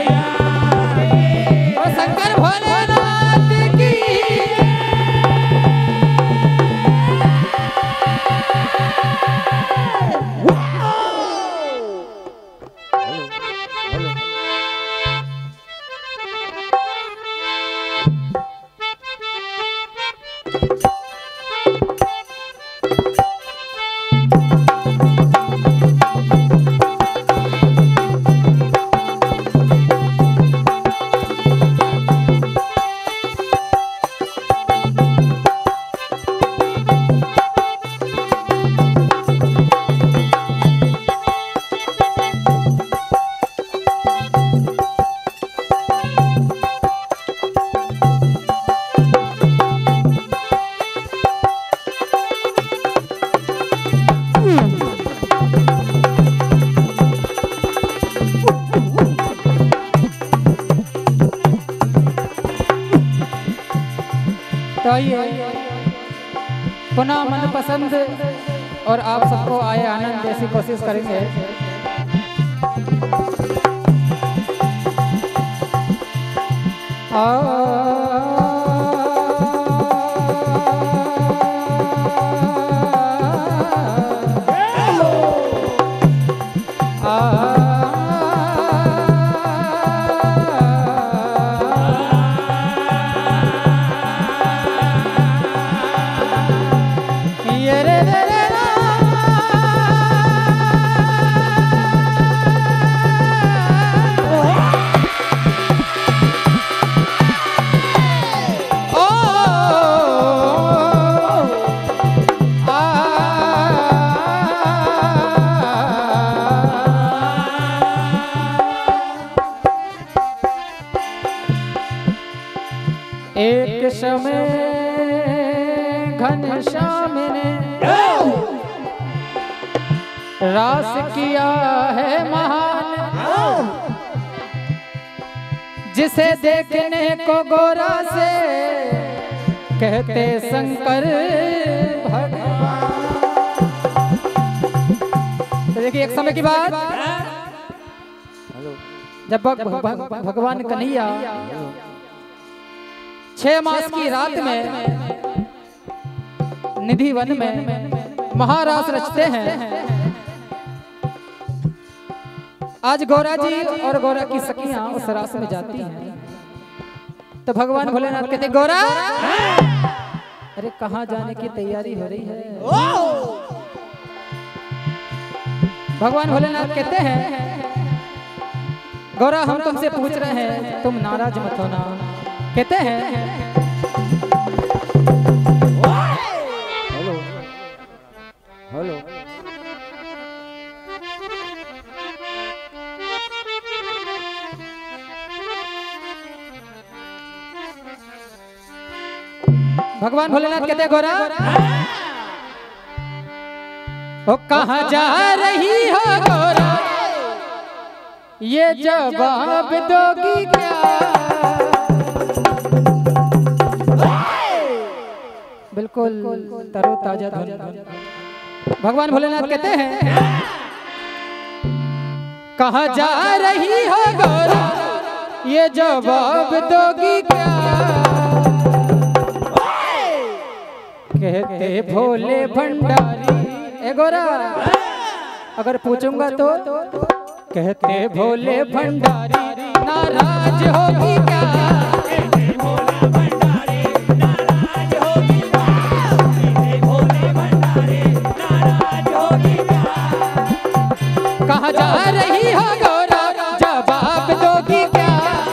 और शंकर भोलेनाथ की तो आइए पुनः मनपसंद और आप सबको आए आनंद जैसी कोशिश करेंगे। एक समय घनश्याम ने रास किया है महान, जिसे देखने को गोरा से कहते शंकर भगवान। तो देखिए एक समय की बात, जब भगवान कन्हैया 6 मास की रात में निधि वन में महारास रचते हैं। आज गौरा जी और गौरा की सखियां उस रास में जाती हैं। तो भगवान भोलेनाथ कहते गौरा, अरे कहाँ जाने की तैयारी हो रही है? भगवान भोलेनाथ कहते हैं गौरा हम तुमसे पूछ रहे हैं, तुम नाराज मत होना। कहते हैं हेलो हेलो भगवान भोलेनाथ कहते हैं गौरा, ओ कहाँ जा रही हो गौरा, ये जवाब दोगी क्या? बिल्कुल तरोताजा धन। भगवान भोलेनाथ कहते हैं कहाँ जा रही हो गौरा, ये जवाब दोगी क्या? कहते भोले भंडारी, ए गौरा अगर पूछूंगा तो कहते भोले भंडारी नाराज होगी क्या? कहाँ जा रही हो गौरा, जवाब दोगी क्या?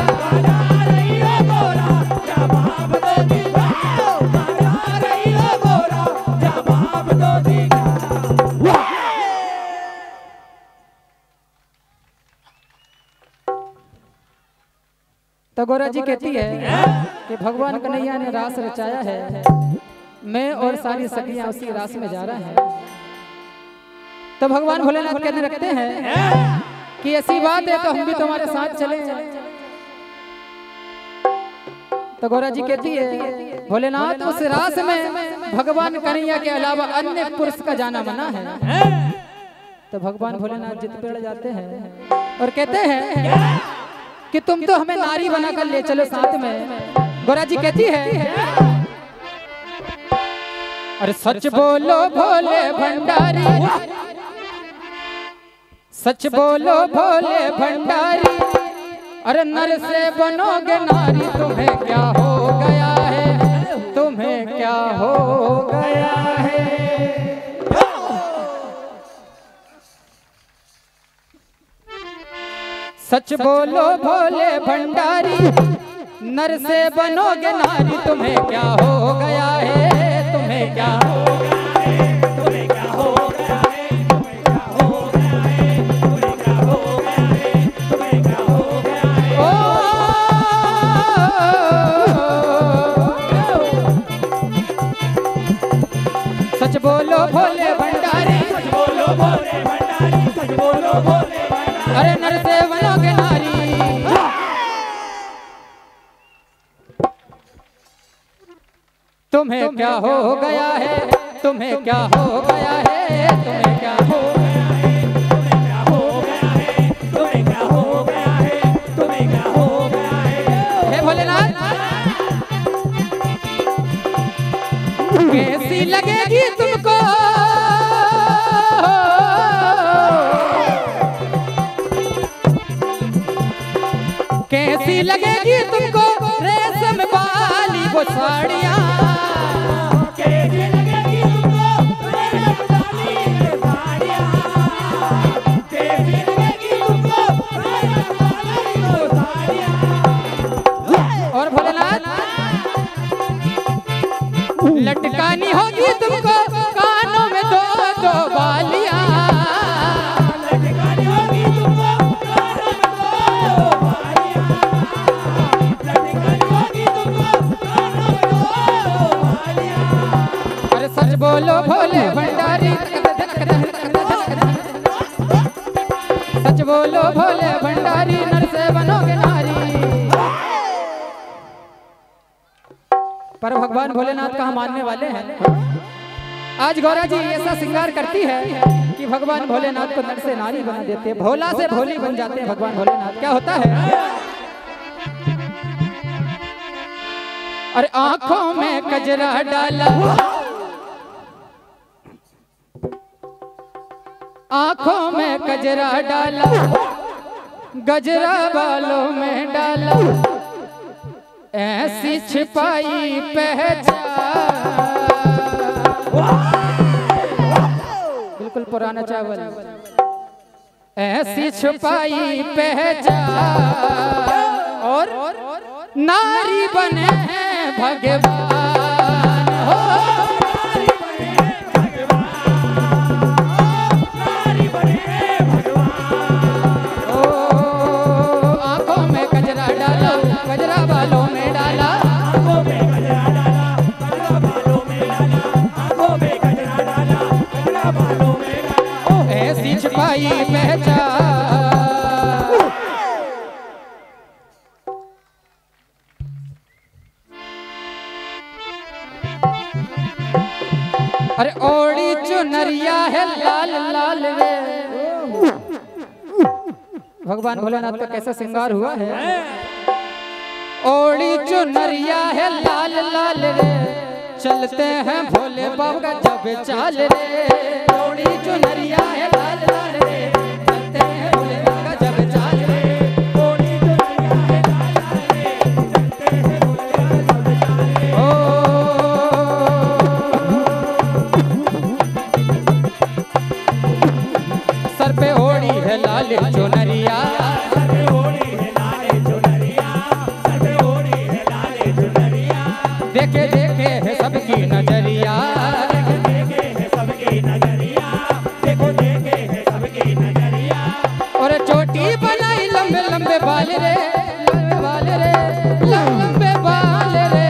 तो गौरा जी कहती है कि भगवान कन्हैया ने रास रचाया है, मैं और सारी सखियां उसी रास में जा रहे हैं। तो भगवान भोलेनाथ कहने रखते हैं कि ऐसी बात है तो हम भी तुम्हारे साथ चले। तो गौरा जी कहती है भोलेनाथ उस रास में भगवान कन्हैया के अलावा अन्य पुरुष का जाना मना है। तो भगवान भोलेनाथ जिद पेड़ जाते हैं और कहते हैं कि तुम तो हमें नारी बनाकर ले चलो साथ में। गोरा जी कहती है अरे सच बोलो भोले भंडारी, सच बोलो भोले भंडारी, अरे नर से बनोगे नारी, तुम्हें क्या हो गया है, तुम्हें क्या हो गया है। सच बोलो भोले भंडारी, नर से बनोगे नारी, तुम्हें क्या हो गया है, तुम्हें क्या हो गया है, तुम्हें क्या हो गया है, तुम्हें क्या हो गया है, तुम्हें क्या हो गया है, तुम्हें क्या हो गया है। सच बोलो भोले भंडारी, सच बोलो भोले भंडारी, सच बोलो भोले भंडारी, अरे नर से बनोगे नारी। तुम्हें क्या हो गया है, तुम्हें क्या हो गया है, तुम्हें क्या हो गया है, तुम्हें क्या हो गया है, तुम्हें क्या हो गया है, तुम्हें क्या हो गया है। हे भोलेनाथ, कैसी लगेगी तुमको, कैसी लगेगी तुमको रेशम वाली वो साड़ियाँ, कैसी लगेगी तुमको रेशम वाली वो साड़ियाँ, कैसी लगेगी तुमको रेशम वाली वो साड़ियाँ। और भोलेनाथ, लटकानी होगी तुमको कानों में दो दो बालियाँ, लटकानी होगी तुमको कानों में दो दो बालियाँ, लटकानी होगी तुमको कानों में दो दो बालियाँ। अरे सच बोलो भोले भंडारी, सच बोलो भोले भंडारी, नर से बनोगे नारी। पर भगवान भोलेनाथ का हम मानने वाले हैं। आज गौरा जी ऐसा श्रृंगार करती है कि भगवान भोलेनाथ को नर से नारी बना देते हैं, भोला से भोली बन जाते हैं भगवान भोलेनाथ। क्या होता है, अरे आंखों में कजरा डाला, आंखों में कजरा डाला, गजरा बालों में डाला, ऐसी छिपाई पहचान। बिल्कुल पुराना चावल। ऐसी छुपाई पहचान और नारी बने हैं भगवान हो, नारी बने भगवान, नारी बने भगवान। ओ आंखों में कजरा डाला, कजरा बालों में डाला, आंखों में कजरा डाला, कजरा बालों में डाला, आंखों में कजरा डाला, कजरा बालों में डाला, ऐसी छुपाई पहचान। अरे ओड़ी चुनरिया है लाल लाल रे। भगवान भोलेनाथ का कैसा श्रृंगार हुआ है। ओड़ी चुनरिया है लाल लाल रे, चलते हैं भोले बाबा जब चाल रे। ओड़ी चुनरिया है लाल लाल रे, चलते हैं भोले बाबा जब चाल रे। ओड़ी चुनरिया है लाल लाल रे, चलते हैं भोले बाबा जब चाल रे। सर पे ओढ़ी है लाल चुनरिया, सर पे ओढ़ी है लाल चुनरिया, सर पे ओढ़ी है लाल चुनरिया। देखे देखे है सबकी नजरिया, देखे देखे है सबकी नजरिया, देखो देखे है सबकी नजरिया। और चोटी बनाई लंबे लंबे बाल रे, लंबे बाल रे, लंबे बाल रे।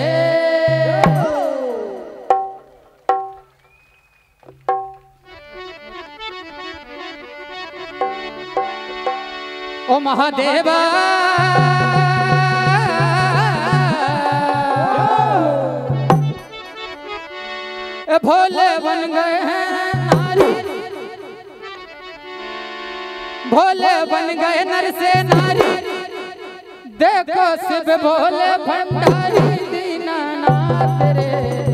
ओ महादेवा भोले बन गए हैं नारी, भोले बन गए नर से नारी। देखो शिव भोले भंडारी दीनानाथ रे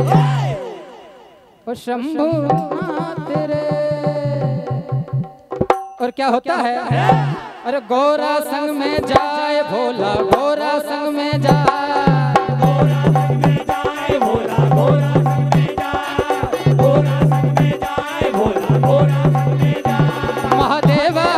ओ शंभुनाथ रे। और क्या होता है? अरे गोरा संग में जाए भोला, गोरा संग में जाए, गोरा संग में जाए भोला, गोरा संग में जाए, गोरा संग में जाए भोला, गोरा संग में जाए। महादेवा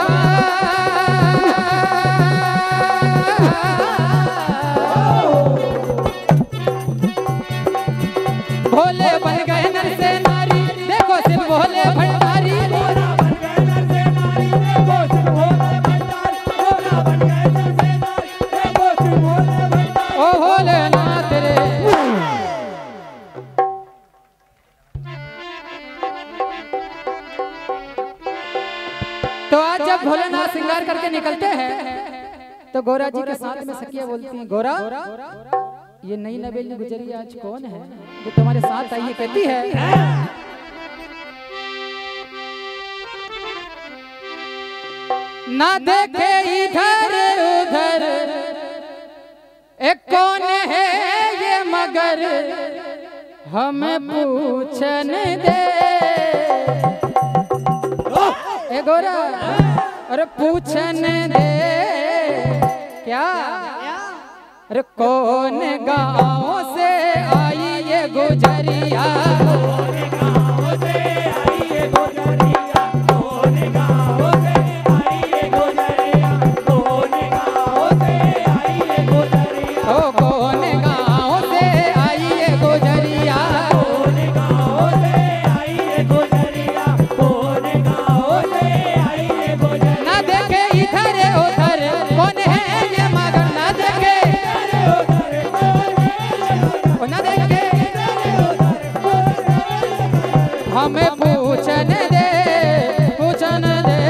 भोले बन गए नर से नारी, देखो शिव भोले भंडारी। भोला बन गए नर से नारी, देखो शिव भोले भंडारी। भोला बन गए नर से नारी, देखो शिव भोले भंडारी। ओ भोलेनाथ रे। तो आज जब भोलेनाथ श्रृंगार करके निकलते हैं तो गोरा जी के साथ में सखिया बोलती हैं, गोरा ये नई नवेली गुजरी आज कौन है जो तुम्हारे साथ आई है? कहती है ना देखे इधर उधर एक कौन है ये मगर हमें पूछन दे। ए गोरा अरे पूछन दे क्या? अरे कौन गाँव से आई ये गुजरिया? कौन गाँव से आई ये गुजरिया? कौन गाँव से आई ये गुजरिया? कौन गाँव से आई ये गुजरिया? ओ कौन गाँव से आई ये गुजरिया? कौन गाँव से आई ये गुजरिया? कौन गाँव से आई ये गुजरिया? ना देखे इधर उधर कौन है ये मगर, ना देखे ओ ना देखे हमें पूछन दे, पूछन दे।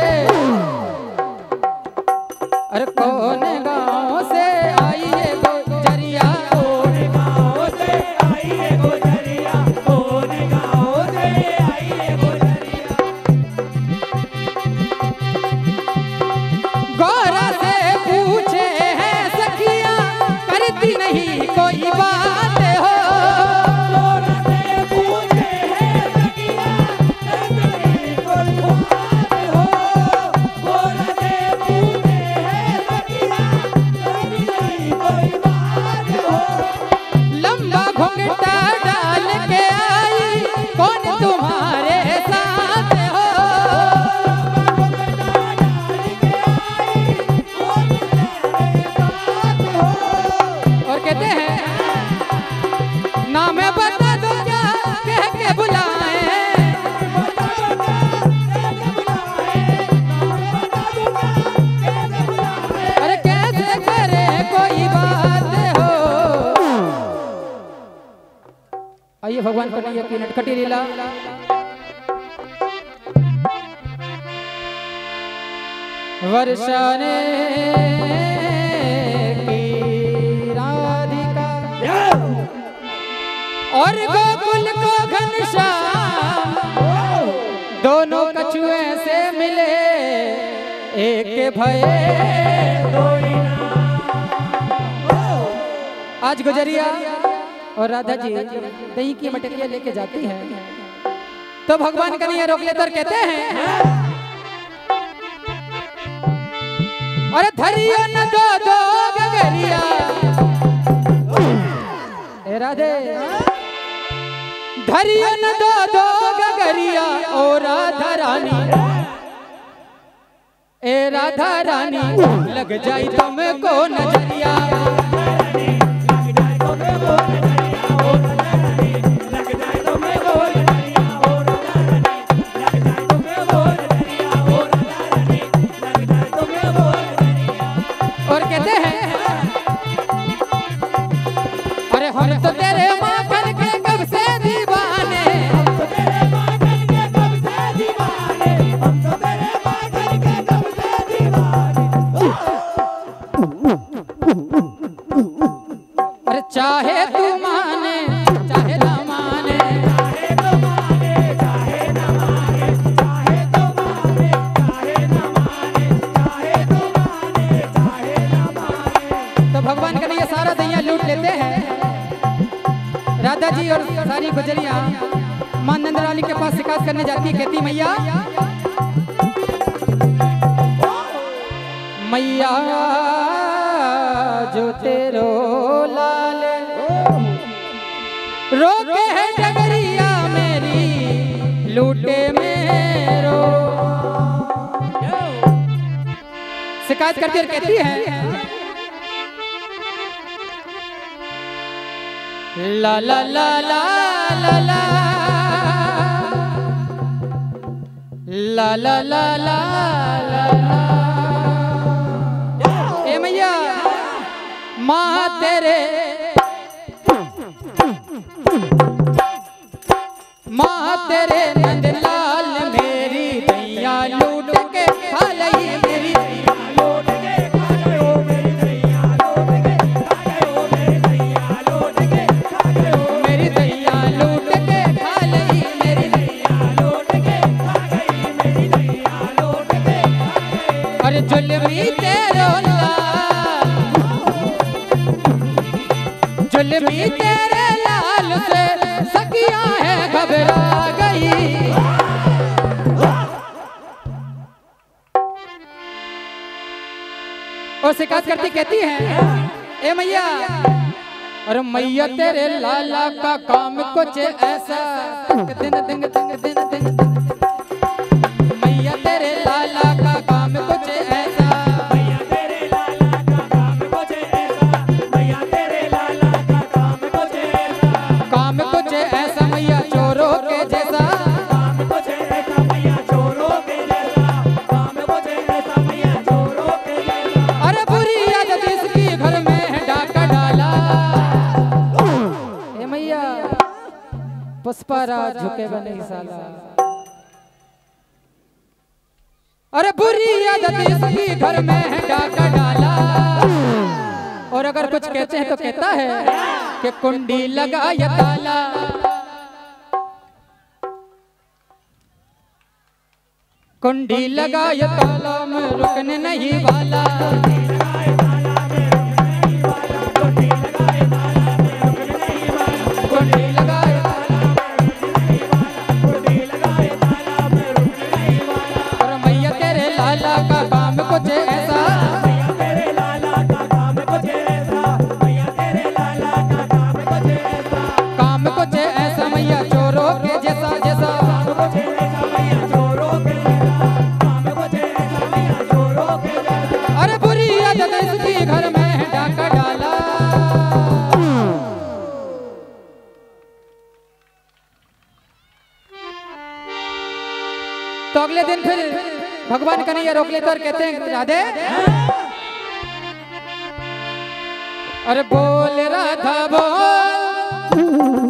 अरे कौन गाँव से आई ये गुजरिया? कौन गाँव से आई ये गुजरिया? कौन गाँव से आई ये गुजरिया? गौरा से पूछे हैं सखिया करती नहीं कोई बात हो। गौरा से पूछे हैं सखिया करती नहीं कोई बात हो। गौरा से पूछे हैं सखिया करती नहीं कोई बात हो। लंबा घुंघटा डाल के आई कौन तुम्हारे साथ हो? और कहते हैं नाम बता दो क्या कह के बुलाए। अरे कैसे करे कोई बात हो? आइए भगवान कन्हैया की नटखटी लीला। वर्षाने की राधिका और गोकुल को घनश्याम दोनों कछुए से मिले एक भये। आज गुजरिया और राधा जी दही की मटकियां लेके जाती हैं तो भगवान कन्हैया रोक लेते और कहते हैं अरे धरियो न दो दो गगरिया। ए राधे धरियो न दो दो गगरिया ओ राधा रानी, ए राधा रानी लग जाई तुमको नजरिया। और कहते हैं अरे हम तो तेरे माखन के कब से दीवाने, हम तो तेरे माखन के कब से दीवाने, हम तो तेरे माखन के कब से दीवाने। अरे चाहे तू माने चाहे ना माने, चाहे तो माने चाहे न माने, चाहे तो माने चाहे न माने, चाहे तो माने चाहे न माने। तो लूट लेते हैं। राधा जी और सारी गुजरिया मां नंदरानी के पास शिकायत करने जाती है, कहती मैया मैया जो तेरो लाल रोके है डगरिया मेरी लूटे मेरो। शिकायत करती और कहती है ला ला ला ला ला ला ला ला ला ला ला। ए मैया माँ तेरे नंदलाल मेरी दैया लूट के खा लई मेरी दैया लूट के खा गयो मेरी दैया लूट के खा गयो मेरी दैया लूट के खा गयो मेरी दैया लूट के खा लई मेरी दैया लूट के खा गई मेरी दैया लूट के खा गई। अरे जुल्मी तेरो जुल्मी तेरे लाल से सखियां है घबरा गई। और शिकायत करती कहती है ए मैया और मैया तेरे लाला का काम कुछ ऐसा दिन दिन दिन दिन दिन मैया तेरे लाला का काम कुछ ऐसा मैया तेरे लाला का काम कुछ ऐसा मैया तेरे लाला का काम कुछ ऐसा मैया चोरों के जैसा काम कुछ ऐसा मैया चोरों के जैसा काम कुछ ऐसा मैया चोरों के जैसा। अरे बुरी आदत इसकी घर में डाका डाला। ए मैया पुष्पाराज झुकेगा नहीं साला। अरे बुरी आदत इसकी घर में डाका डाला। और अगर कुछ कहते हैं तो कहता है कि कुंडी लगा या ताला। कुंडी लगा या ताला में रुकने नहीं वाला। कुंडी लगाए और मैया तेरे लाला का काम कुछ ऐसा मैया तेरे लाला का काम कुछ ऐसा मैया तेरे लाला का काम कुछ ऐसा काम कुछ ऐसा मैया चोरों के जैसा जैसा काम कुछ ऐसा मैया चोरों के जैसा काम कुछ ऐसा मैया चोरों के जैसा। अरे बुरी आदत इसकी घर में डाका डाला। तो अगले दिन फिर भगवान कन्हैया रोक लेते और कहते हैं राधे अरे बोल राधा बोल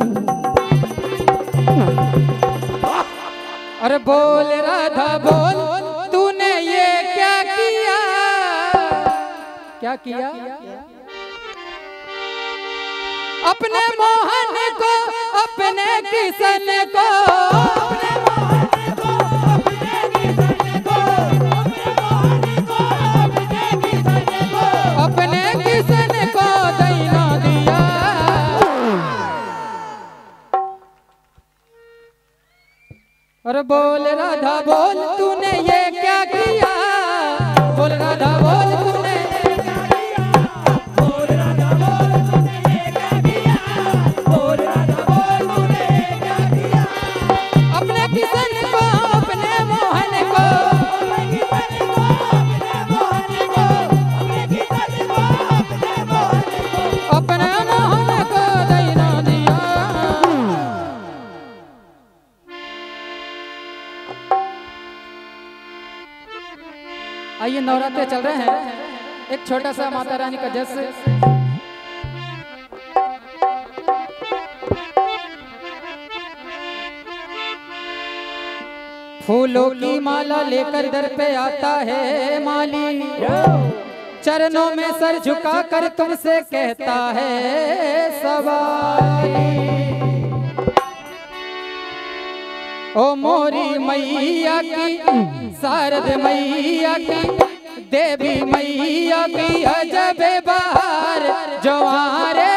अरे बोल राधा बोल तूने ये क्या किया। क्या किया अपने मोहन को अपने किशन को अपने किशन को दैना दिया। और बोल राधा बोल तूने ये क्या किया। बोल राधा बोल तूने बोल राधा बोल तूने ये क्या किया बोल राधा बोल तूने ये क्या किया अपने किशन को अपने मोहन को अपने किशन को अपने मोहन को अपने किशन को अपने मोहन को अपने मोहन को दैना दिया। आइए नवरात्रे चल रहे हैं, एक छोटा सा माता रानी का जस फूलों की माला लेकर दर पे आता है माली। चरणों में सर झुका कर तुमसे कहता है सवाली। ओ मोरी मैया की शारद मैया की देवी मैया की अजब बहार जो आ रे